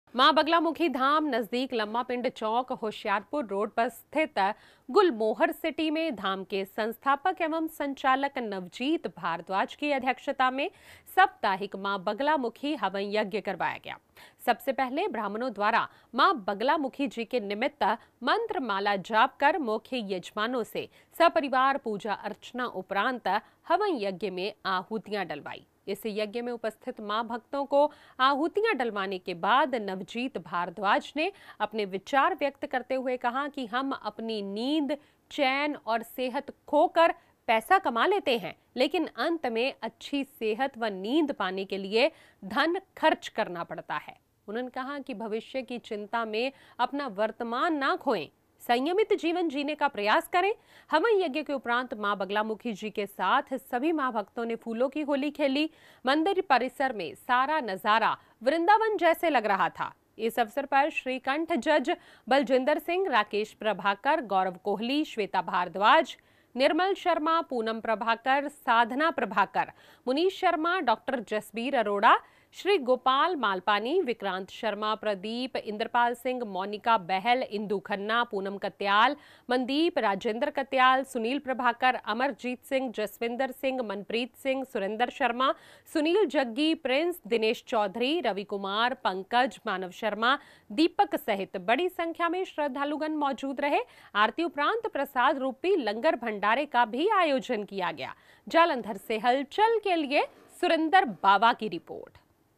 मां बगलामुखी धाम नजदीक लम्मा पिंड चौक होशियारपुर रोड पर स्थित गुलमोहर सिटी में धाम के संस्थापक एवं संचालक नवजीत भारद्वाज की अध्यक्षता में साप्ताहिक मां बगलामुखी हवन यज्ञ करवाया गया। सबसे पहले ब्राह्मणों द्वारा मां बगलामुखी जी के निमित्त मंत्र माला जाप कर मुख्य यजमानों से सपरिवार पूजा अर्चना उपरांत हवन यज्ञ में आहुतियां डलवाई। इस यज्ञ में उपस्थित मां भक्तों को आहुतियां डलवाने के बाद नवजीत भारद्वाज ने अपने विचार व्यक्त करते हुए कहा कि हम अपनी नींद, चैन और सेहत खोकर पैसा कमा लेते हैं, लेकिन अंत में अच्छी सेहत व नींद पाने के लिए धन खर्च करना पड़ता है। उन्होंने कहा कि भविष्य की चिंता में अपना वर्तमान ना खोएं, संयमित जीवन जीने का प्रयास करें। हवन यज्ञ के उपरांत मां बगलामुखी जी के साथ सभी मां भक्तों ने फूलों की होली खेली। मंदिर परिसर में सारा नजारा वृंदावन जैसे लग रहा था। इस अवसर पर श्रीकंठ जज बलजिंदर सिंह, राकेश प्रभाकर, गौरव कोहली, श्वेता भारद्वाज, निर्मल शर्मा, पूनम प्रभाकर, साधना प्रभाकर, मुनीश शर्मा, डॉक्टर जसबीर अरोड़ा, श्री गोपाल मालपानी, विक्रांत शर्मा, प्रदीप, इंद्रपाल सिंह, मोनिका बहल, इंदु खन्ना, पूनम कत्याल, मनदीप, राजेंद्र कत्याल, सुनील प्रभाकर, अमरजीत सिंह, जसविंदर सिंह, मनप्रीत सिंह, सुरेंद्र शर्मा, सुनील जग्गी, प्रिंस, दिनेश चौधरी, रवि कुमार, पंकज, मानव शर्मा, दीपक सहित बड़ी संख्या में श्रद्धालुगण मौजूद रहे। आरती उपरांत प्रसाद रूपी लंगर भंडारे का भी आयोजन किया गया। जालंधर से हलचल के लिए सुरेंद्र बाबा की रिपोर्ट।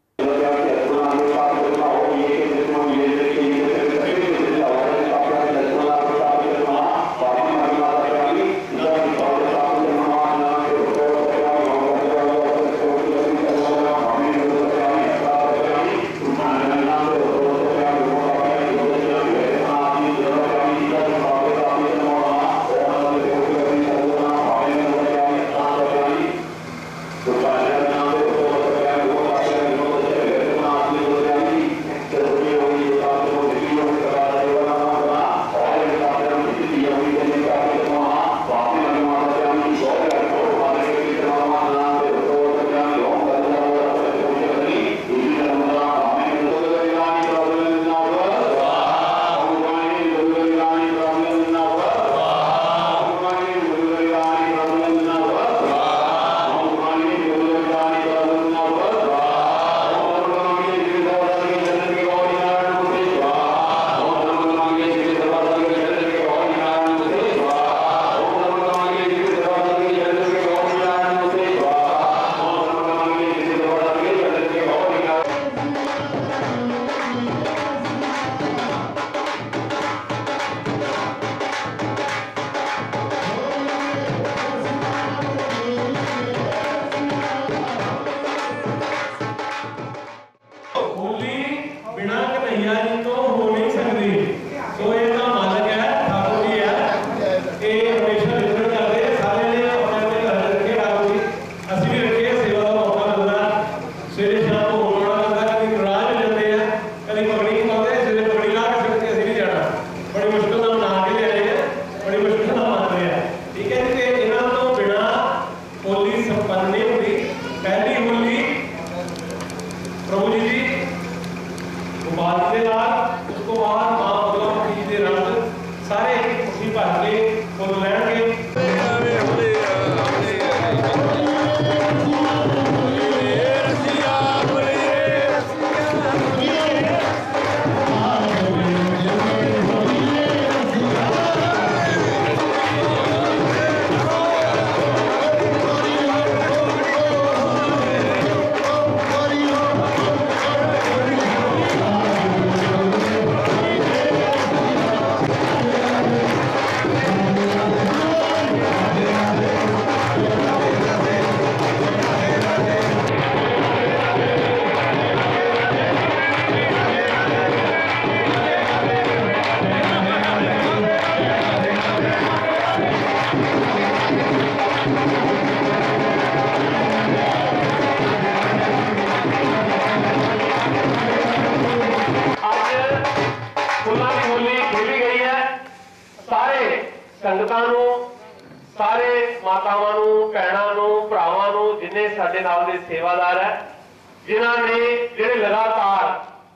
संगतां नूं, सारे मातावां नूं, भैणां नूं, भरावां नूं, जिन्ने साडे नाल दे सेवादार है, जिन्हां ने जिहड़े लगातार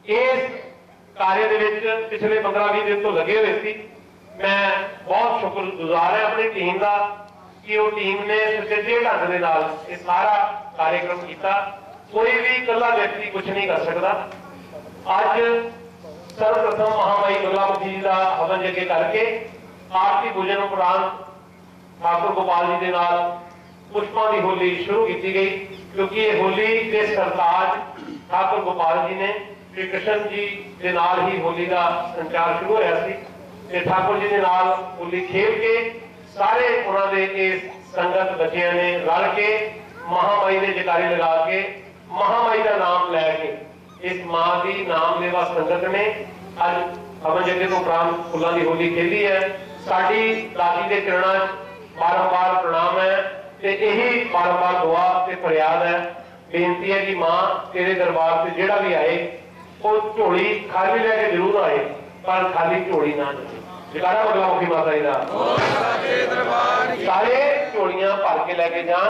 इस कार्य ਦੇ ਵਿੱਚ ਪਿਛਲੇ 15-20 ਦਿਨ ਤੋਂ ਲੱਗੇ ਹੋਏ ਸੀ। मैं बहुत शुक्रगुजार है अपनी टीम का कि वो टीम ने सुचेजे ढंग के नाल ये सारा कार्यक्रम किया। कोई भी इकल्ला व्यक्ति कुछ नहीं कर सकता। अज सर्वप्रथम महामाई बगलामुखी जी का हवन यज्ञ करके आरती पूजन उपरांत ठाकुर गोपाल जी के नाल पुष्पों की होली शुरू की गई, क्योंकि ये होली के सरताज ठाकुर गोपाल जी ने श्री कृष्ण जी के नाल ही होली का संचार शुरू होया सी ते ठाकुर जी के नाल होली खेल के सारे उन्होंने इस संगत बच्चियां ने रल के महामाई ने जयकारे लगा के महामाई का नाम लैके इस मां की नाम लेवा संगत ने अज हवन यज्ञ तो उपरांत फुलों की होली खेली है। साडी दादी के चरणों बारंबार प्रणाम है ते यही बारंबार दुआ ते फरियाद है, बेनती है कि मां तेरे दरबार से जिहड़ा भी आए वो झोली खाली लैके जरूर आए, पर खाली झोली ना जाए। जयकारा बगलामुखी माता जी का, सारे झोलियां भर के लैके जान।